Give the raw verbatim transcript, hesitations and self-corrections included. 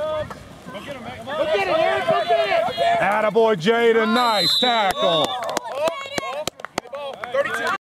Go get it, Eric. Go get it. Attaboy, Jaden. Nice tackle.